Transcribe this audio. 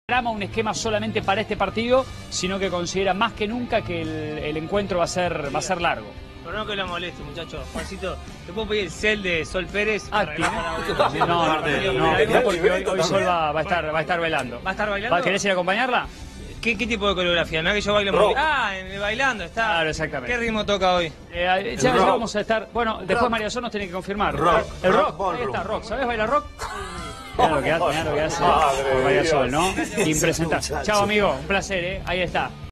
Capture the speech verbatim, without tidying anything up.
un esquema solamente para este partido, sino que considera más que nunca que el, el encuentro va a ser va a ser largo. Pero no que lo moleste, muchachos. Juancito, ¿te puedo pedir el cel de Sol Pérez? Ah, ¿tiene? No, no, no, no, porque hoy, hoy Sol va, va, a estar, va a estar bailando. ¿Va a estar bailando? ¿Querés ir a acompañarla? ¿Qué, qué tipo de coreografía? ¿No es que yo bailo muy... Ah, en el bailando está. Claro, exactamente. ¿Qué ritmo toca hoy? Eh, ya, ya vamos a estar... Bueno, después María Sol nos tiene que confirmar. Rock. El rock, Rock, ahí está, rock. rock. ¿Sabés bailar rock? Mirá lo que hace, mirá lo que hace Madre por María de Sol, ¿no? Dios. Impresentable. Ese muchacho. Chao, amigo, un placer, ¿eh? Ahí está.